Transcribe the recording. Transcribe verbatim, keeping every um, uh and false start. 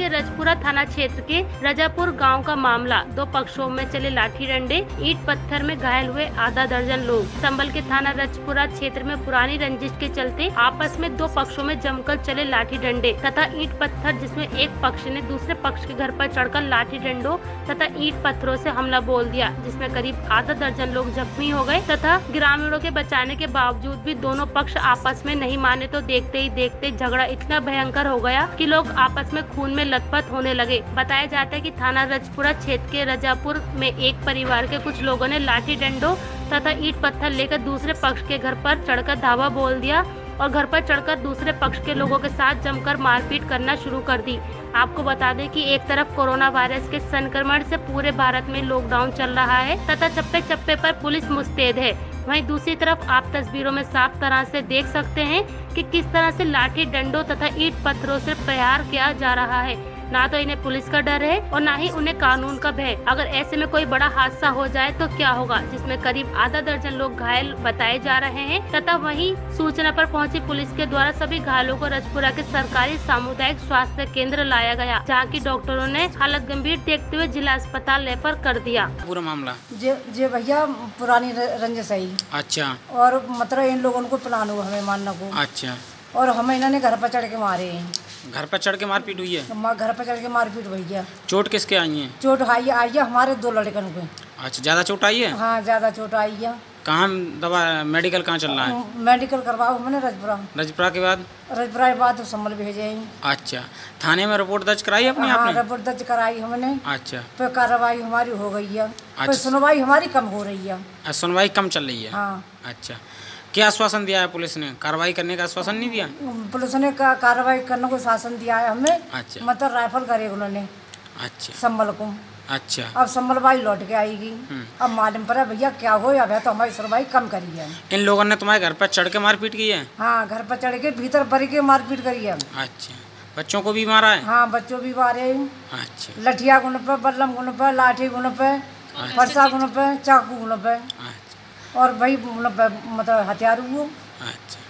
के रजपुरा थाना क्षेत्र के रजापुर गांव का मामला। दो पक्षों में चले लाठी डंडे, ईंट पत्थर में घायल हुए आधा दर्जन लोग। संभल के थाना रजपुरा क्षेत्र में पुरानी रंजिश के चलते आपस में दो पक्षों में जमकर चले लाठी डंडे तथा ईंट पत्थर, जिसमें एक पक्ष ने दूसरे पक्ष के घर पर चढ़कर लाठी डंडों तथा ईंट पत्थरों से हमला बोल दिया, जिसमें करीब आधा दर्जन लोग जख्मी हो गए तथा ग्रामीणों के बचाने के बावजूद भी दोनों पक्ष आपस में नहीं माने तो देखते ही देखते झगड़ा इतना भयंकर हो गया कि लोग आपस में खून में लथपथ होने लगे। बताया जाता है कि थाना रजपुरा क्षेत्र के रजापुर में एक परिवार के कुछ लोगों ने लाठी डंडों तथा ईंट पत्थर लेकर दूसरे पक्ष के घर पर चढ़कर धावा बोल दिया और घर पर चढ़कर दूसरे पक्ष के लोगों के साथ जमकर मारपीट करना शुरू कर दी। आपको बता दें कि एक तरफ कोरोना वायरस के संक्रमण से पूरे भारत में लॉकडाउन चल रहा है तथा चप्पे चप्पे पर पुलिस मुस्तैद है। वहीं दूसरी तरफ आप तस्वीरों में साफ तरह से देख सकते हैं कि किस तरह से लाठी डंडों तथा ईंट पत्थरों से प्रहार किया जा रहा है। ना तो इन्हें पुलिस का डर है और ना ही उन्हें कानून का भय। अगर ऐसे में कोई बड़ा हादसा हो जाए तो क्या होगा, जिसमें करीब आधा दर्जन लोग घायल बताए जा रहे हैं तथा वहीं सूचना पर पहुंची पुलिस के द्वारा सभी घायलों को रजपुरा के सरकारी सामुदायिक स्वास्थ्य केंद्र लाया गया, जहां की डॉक्टरों ने हालत गंभीर देखते हुए जिला अस्पताल रेफर कर दिया। पूरा मामला जे भैया पुरानी रंजिश है। अच्छा। और मतलब इन लोगों को प्लान हुआ हमें मारने को। अच्छा। और हमें इन्होंने घर पर चढ़ के मारे हैं। घर पर चढ़ के मारपीट हुई है? घर पर चढ़ के मारपीट हुई है। चोट किसके आई है? चोट आई आई है हमारे दो लड़कन को। अच्छा, ज्यादा चोट आई है? हाँ, ज्यादा चोट आई है। कहाँ दवा मेडिकल कहाँ चल रहा है? मेडिकल करवाओ मैंने रजपुरा। रजपुरा के बाद? रजपुरा के बाद तो संभल भेजे हैं। अच्छा, थाने में रिपोर्ट दर्ज कराई अपनी हाँ, आपने? रिपोर्ट दर्ज कराई हमने। अच्छा। फिर कार्रवाई हमारी हो गई है। अच्छा। सुनवाई हमारी कम हो रही है। सुनवाई कम चल रही है? हाँ। अच्छा, क्या आश्वासन दिया है पुलिस ने? कार्रवाई करने का आश्वासन नहीं दिया? पुलिस ने का कार्रवाई करने को शासन दिया है हमें। अच्छा। मतलब राइफल करे उन्होंने। अच्छा। संभल को। अच्छा। अब संभल भाई लौट के आएगी। अब मालूम पड़ा भैया क्या हो या तो हमारी सुनवाई कम करी है। इन लोगों ने तुम्हारे घर पर चढ़ के मारपीट की है? हाँ, घर पर चढ़ के भीतर भर के मारपीट करी है। अच्छा, बच्चों को भी मारा है? हाँ, बच्चों भी मारे। अच्छा। लठिया गुण पे, बल्लम गुण पे, लाठी गुण पे, फरसा गुण पे, चाकू गुण पे और भाई मतलब हथियार हुआ। अच्छा।